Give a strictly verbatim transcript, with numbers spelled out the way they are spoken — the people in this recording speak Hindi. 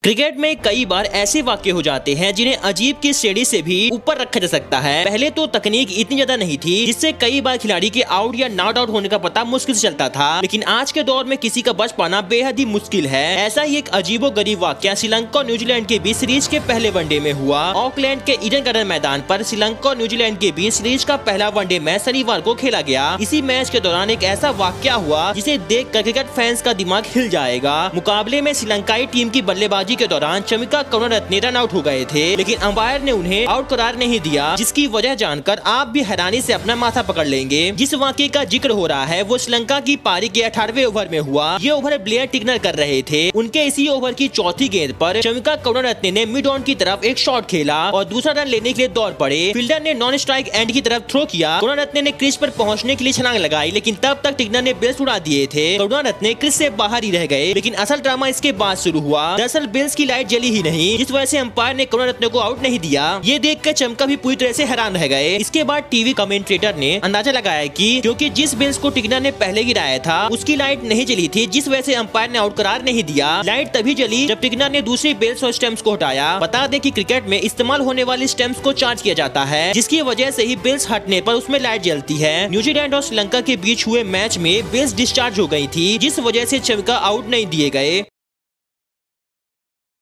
क्रिकेट में कई बार ऐसे वाक्य हो जाते हैं जिन्हें अजीब की श्रेणी से भी ऊपर रखा जा सकता है। पहले तो तकनीक इतनी ज्यादा नहीं थी जिससे कई बार खिलाड़ी के आउट या नॉट आउट होने का पता मुश्किल से चलता था, लेकिन आज के दौर में किसी का बच पाना बेहद ही मुश्किल है। ऐसा ही एक अजीबो गरीब वाक्य श्रीलंका और न्यूजीलैंड के बीच सीरीज के पहले वनडे में हुआ। ऑकलैंड के ईडन गार्डन मैदान पर श्रीलंका और न्यूजीलैंड के बीच सीरीज का पहला वनडे मैच शनिवार को खेला गया। इसी मैच के दौरान एक ऐसा वाक्य हुआ जिसे देख कर क्रिकेट फैंस का दिमाग हिल जाएगा। मुकाबले में श्रीलंकाई टीम की बल्लेबाजी के दौरान चमिका करुणारत्ने रन आउट हो गए थे, लेकिन अंपायर ने उन्हें आउट करार नहीं दिया, जिसकी वजह जानकर आप भी हैरानी से अपना माथा पकड़ लेंगे। जिस वाकये का जिक्र हो रहा है वो श्रीलंका की पारी के अठारहवें ओवर में हुआ। ये ओवर ब्लेयर टिग्नर कर रहे थे। उनके इसी ओवर की चौथी गेंद पर चमिका करुणारत्ने ने मिड ऑन की तरफ एक शॉट खेला और दूसरा रन लेने के लिए दौड़ पड़े। फील्डर ने नॉन स्ट्राइक एंड की तरफ थ्रो किया। करुणारत्ने ने क्रीज पर पहुंचने के लिए छलांग लगाई, लेकिन तब तक टिग्नर ने बेल्स उड़ा दिए थे। करुणारत्ने क्रीज से बाहर ही रह गए, लेकिन असल ड्रामा इसके बाद शुरू हुआ। दरअसल बेल्स की लाइट जली ही नहीं, जिस वजह से अंपायर ने करुणारत्ने को आउट नहीं दिया। ये देखकर चमका भी पूरी तरह से हैरान रह गए। इसके बाद टीवी कमेंटेटर ने अंदाजा लगाया कि क्योंकि जिस बेल्स को टिग्नर ने पहले गिराया था उसकी लाइट नहीं जली थी, जिस वजह से अंपायर ने आउट करार नहीं दिया। लाइट तभी जली जब टिग्नर ने दूसरी बेल्स और स्टैम्प्स को हटाया। बता दें कि क्रिकेट में इस्तेमाल होने वाली स्टैम्प्स को चार्ज किया जाता है, जिसकी वजह से ही बेल्स हटने पर उसमें लाइट जलती है। न्यूजीलैंड और श्रीलंका के बीच हुए मैच में बेल्स डिस्चार्ज हो गई थी, जिस वजह से चमका आउट नहीं दिए गए।